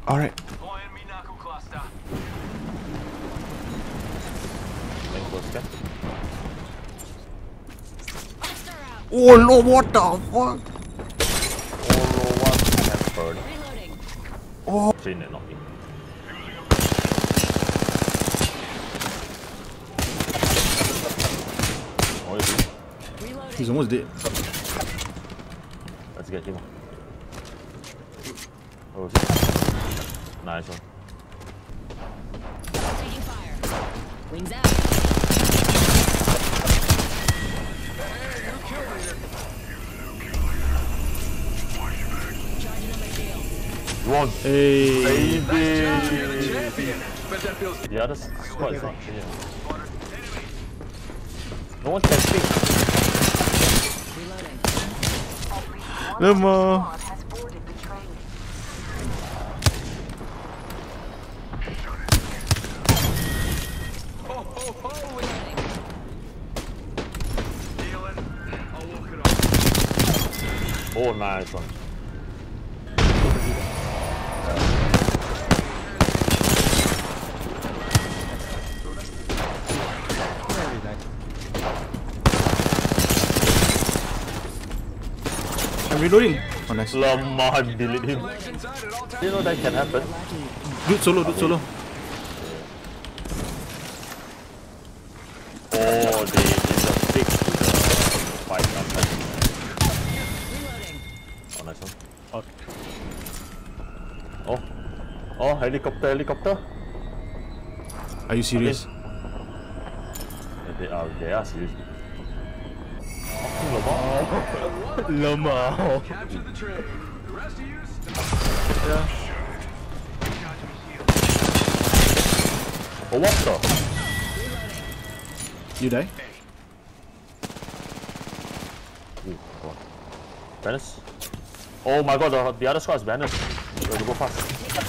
Alright. Oh no, what the fuck? Oh, Seen it, not me. Oh, is he? he's almost dead. Let's get him. Oh, shit. Nice one. Taking fire. Wings out. Charging on my shield. One. Hey. Baby. The other squad is not here. No one can speak. Reloading. Lemah. Oh, nice one. I'm reloading. Oh, nice. Lemah, delete him. You know that can happen. Dude solo, dude solo. Oh, they just fix to the fight sometimes. Reloading. Oh, nice one. Oh. Oh, helicopter, helicopter. Are you serious? They are serious. Oh, Lemah. Capture the train. The rest of you Yeah. oh, what the? You die? Ooh, God. Venice? Oh my god, the other squad is Venice. We have to go fast.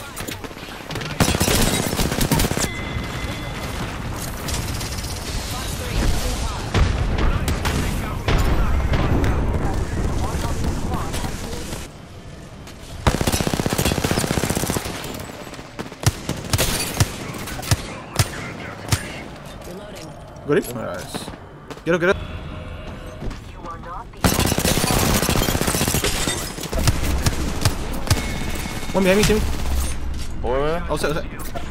Reloading. Got him? Nice. Get up, get up. One behind me, Timmy. Oh, yeah. Outside, outside.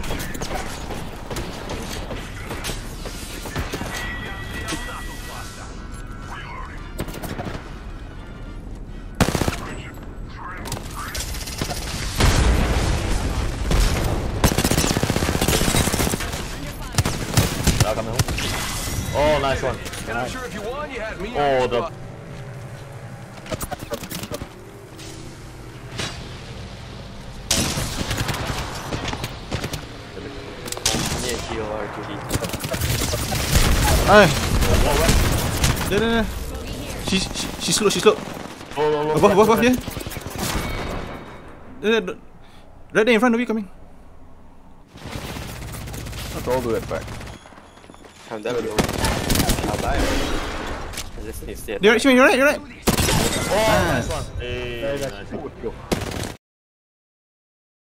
Coming home. Oh, nice one. And I'm sure if you won, you had me. Oh, the. Ay. There, there, there. She's slow, she's slow. Oh, Above here. There, there. Right there in front of you coming. Not all the way back. I'm dead. I'll die. I just need to stay. You're right, Shimon, you're right, you're right. Oh, nice one. Hey, nice one.